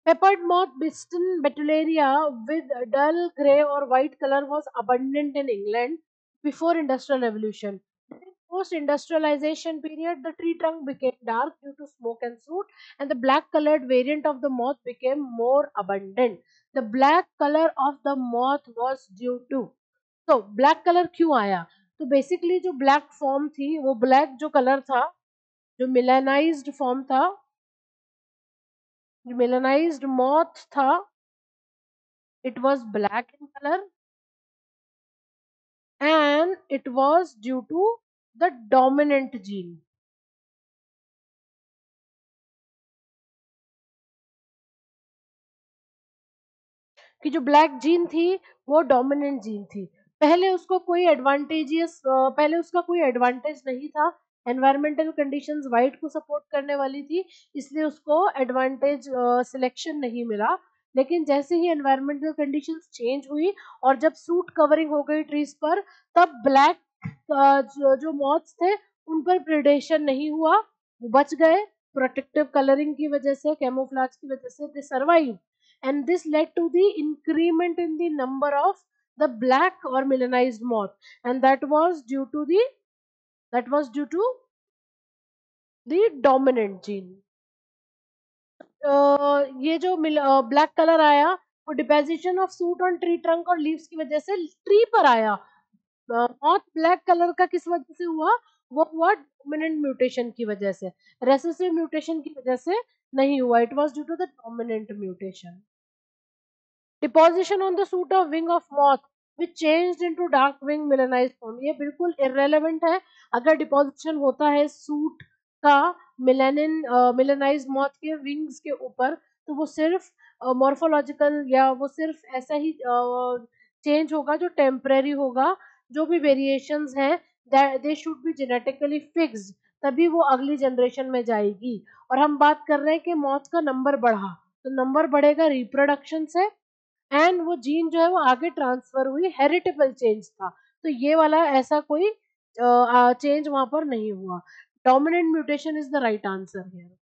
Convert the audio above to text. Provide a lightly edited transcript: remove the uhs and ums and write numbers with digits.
Peppered moth Biston betullaria with dull grey or white color was abundant in England before industrial revolution. During post-industrialization period, the tree trunk became dark due to smoke and soot, and the black colored variant of the moth became more abundant. The black color of the moth was due to, तो black colour क्यों आया? तो basically जो black form थी, वो black जो colour था, जो मिलेनाइज्ड फॉर्म था, जो मिलेनाइज्ड मॉथ था, it was black in color and it was due to the dominant gene. कि जो ब्लैक जीन थी वो डोमिनेंट जीन थी। पहले उसका कोई एडवांटेज नहीं था। एनवायरमेंटल कंडीशंस वाइट को सपोर्ट करने वाली थी, इसलिए उसको एडवांटेज सिलेक्शन नहीं मिला। लेकिन जैसे ही एनवायरमेंटल कंडीशंस चेंज हुई और जब सूट कवरिंग हो गई ट्रीज पर, तब ब्लैक जो मॉथ्स थे उन पर प्रेडेशन नहीं हुआ, वो बच गए। प्रोटेक्टिव कलरिंग की वजह से, कैमोफ्लेज की वजह से they survive, and this led to the increment in the number of the black or melanized moth, and that was due to the dominant gene. ये जो ब्लैक कलर आया, वो deposition of soot on tree trunk और leaves की वजह से tree पर आया। मॉथ ब्लैक कलर का किस वजह से हुआ? वो हुआ डोमिनेंट म्यूटेशन की वजह से, रेसेसिव म्यूटेशन की वजह से नहीं हुआ। It was due to the dominant mutation. Deposition on the suit of wing of moth which changed into dark wing melanized form, ये बिल्कुल irrelevant है। अगर डिपोजिशन होता है सूट का मिलेनाइज्ड मॉथ के विंग्स के ऊपर, तो वो सिर्फ मॉर्फोलॉजिकल या वो सिर्फ ऐसा ही चेंज होगा जो टेम्परेरी होगा। जो भी वेरिएशंस हैं they should be genetically fixed, तभी वो अगली जनरेशन में जाएगी। और हम बात कर रहे हैं कि मॉथ का नंबर बढ़ा, तो नंबर बढ़ेगा रिप्रोडक्शन से, एंड वो जीन जो है वो आगे ट्रांसफर हुई, हेरिटेबल चेंज था। तो ये वाला ऐसा कोई चेंज वहां पर नहीं हुआ। Dominant mutation is the right answer here.